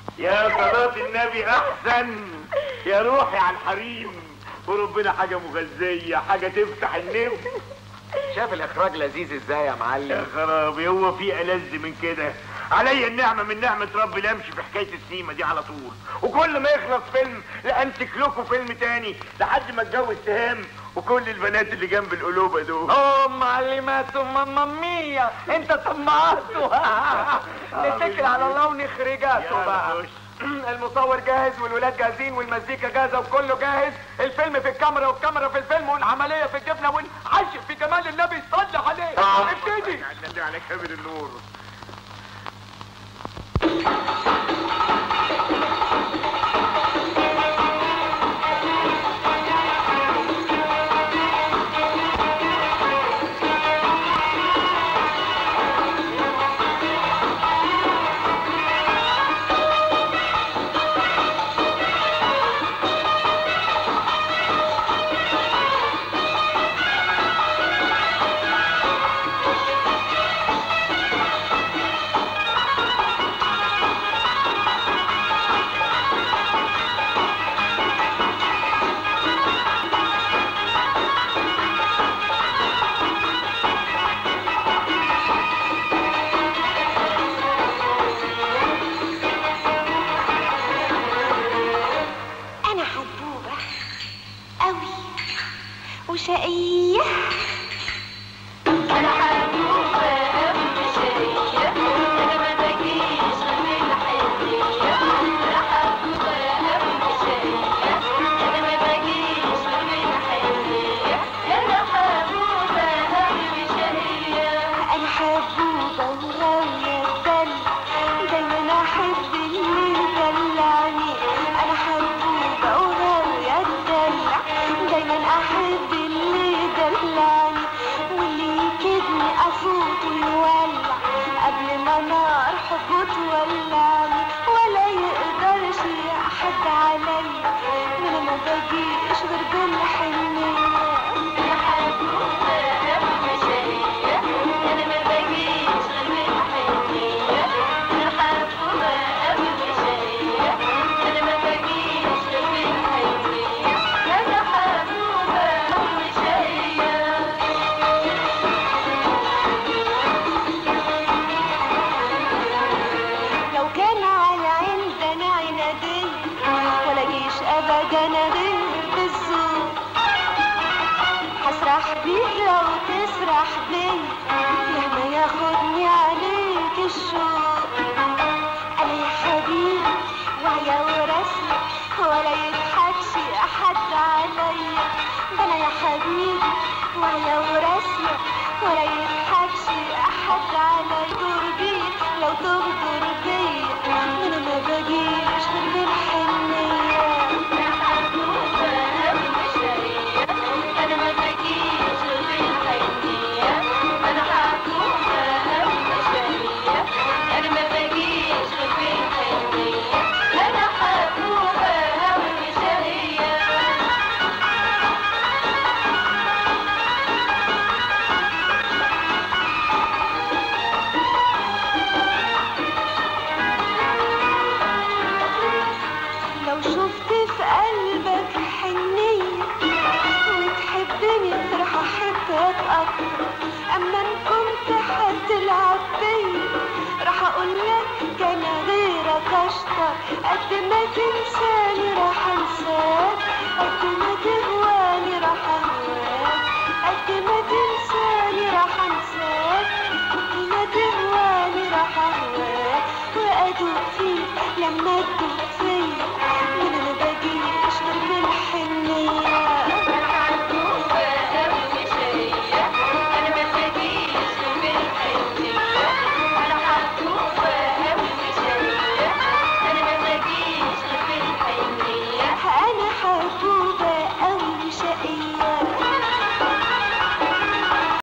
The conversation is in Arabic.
يا صلاة النبي احسن يا روحي على الحريم، وربنا حاجة مغذية، حاجة تفتح النفس. شاف الاخراج لذيذ ازاي يا معلم؟ يا خرابي، هو في ألذ من كده؟ عليا النعمة من نعمة ربي لا امشي في حكاية السيما دي على طول، وكل ما يخلص فيلم لا امسك لكم فيلم تاني لحد ما اتجوز تهام وكل البنات اللي جنب القلوبة دول. معلمات ماما مية، انت طمعته. نتكل على الله ونخرجاته بقى. المصور جاهز والولاد جاهزين والمزيكا جاهزه وكله جاهز، الفيلم في الكاميرا والكاميرا في الفيلم والعمليه في الجبنه ونعشق في جمال النبي صلى عليه. ابتدي. النبي على كامل النور. وشقية. أنا حبوبة أم شقية، أنا ما بجيش غير بالحنية. أنا حبوبة أم شقية، أنا ما بجيش غير بالحنية. أنا حبوبة أم شقية. أنا حبوبة وغاوية الدلع، دايما أحب اللي يدلعني. أنا حبوبة وغاوية الدلع، دايما أحب يدلعني، واللي يكدني افوت ويولع قبل ما نار حبه تولعني. ولا يقدرش حد عليا، وانا ما بجيش غير بالحنية. انا حبوبة ام شقية، انا ما بجيش غير بالحنية. انا حبوبة ام شقية، انا ما بجيش غير بالحنية. انا حبوبة ام شقية. لو كان على عندنا عنادية ولا جيش ابدا غير بالذوق، هسرح بيك لو تسرح بيا، مهما ياخدني عليك الشوق. انا يا حبيبي وعيا ورسمي، ولا يضحكش حد عليا. ده انا يا حبيبي وعيا ورسمي، ولا يضحكش حد عليا. دور بيا لو تغدر بيا، انا ما بجيش غير بالحنية. انا حبوبة ام شقية، انا ما بجيش غير بالحنية. انا حبوبة ام شقية، انا ما بجيش غير بالحنية. انا حبوبة ام شقية. لو شفت في قلبك حنية وتحبني راح احبك اكتر. اما ان كنت هتلعب بيا راح اقولك كان غيرك اشطر. قد ما تنساني راح انساك، قد ما تهواني راح اهواك. قد ما تنساني راح انساك، قد ما تهواني راح اهواك. وادوب فيك لما تدوب